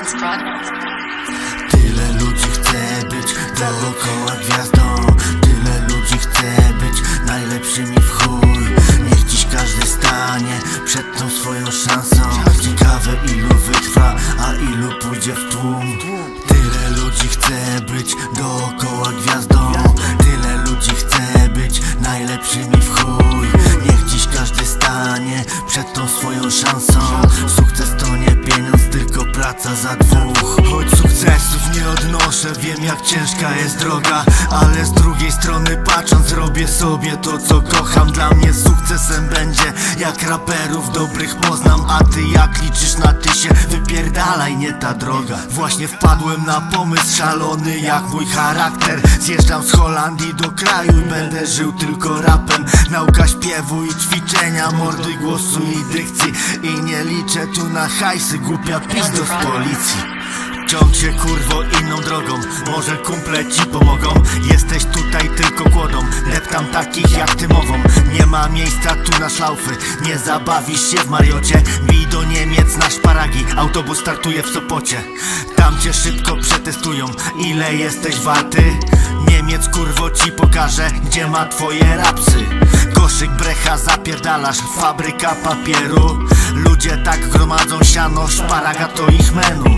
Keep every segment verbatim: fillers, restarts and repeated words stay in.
Dance Project. Tyle ludzi chce być dookoła gwiazdą. Tyle ludzi chce być najlepszymi w chuj. Niech dziś każdy stanie przed tą swoją szansą. Ciekawe ilu wytrwa, a ilu pójdzie w tłum. Tyle ludzi chce być dookoła gwiazdą. Tyle ludzi chce być najlepszymi w chuj. Niech dziś każdy stanie przed tą swoją szansą. Sukces to nie pieniądz, tylko praca za dwóch. Choć sukcesów nie odnoszę, wiem jak ciężka jest droga, ale z drugiej strony patrząc robię sobie to co kocham. Dla mnie sukcesem będzie jak raperów dobrych poznam. A ty jak liczysz na tysie, wypierdalaj, nie ta droga. Właśnie wpadłem na pomysł szalony jak mój charakter. Zjeżdżam z Holandii do kraju i będę żył tylko rapem. Nauka śpiewu i ćwiczenia, mordy, głosu i dykcji. I nie liczę tu na hajsy, głupia pizdo z policji. Ciąg się kurwo inną drogą, może kumple ci pomogą. Jesteś tutaj tylko kłodą, deptam takich jak ty mową. Nie ma miejsca tu na szlaufy, nie zabawisz się w Mariocie. Bij do Niemiec na szparagi, autobus startuje w Sopocie. Tam cię szybko przetestują, ile jesteś warty. Niemiec kurwo ci pokaże, gdzie ma twoje rapsy. Koszyk brecha zapierdalasz, fabryka papieru. Ludzie tak gromadzą siano, szparaga to ich menu.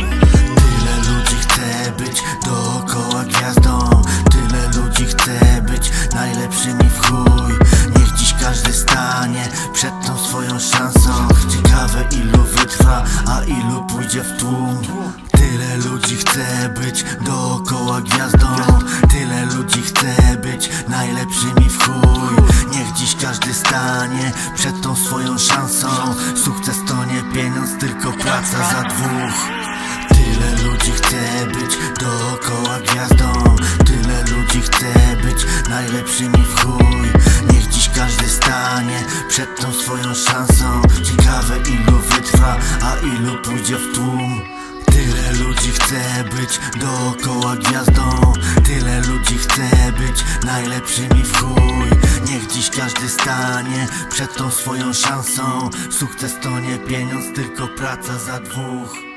Chce być dookoła gwiazdą. Tyle ludzi chce być najlepszymi w chuj. Niech dziś każdy stanie przed tą swoją szansą. Ciekawe ilu wytrwa, a ilu pójdzie w tłum. Tyle ludzi chce być dookoła gwiazdą. Tyle ludzi chce być najlepszymi w chuj. Niech dziś każdy stanie przed tą swoją szansą. Sukces to nie pieniądz, tylko praca za dwóch. Tyle ludzi chce być dookoła gwiazdą. Tyle ludzi chce być najlepszymi w chuj. Niech dziś każdy stanie przed tą swoją szansą. Ciekawe ilu wytrwa, a ilu pójdzie w tłum. Tyle ludzi chce być dookoła gwiazdą. Tyle ludzi chce być najlepszymi w chuj. Niech dziś każdy stanie przed tą swoją szansą. Sukces to nie pieniądz, tylko praca za dwóch.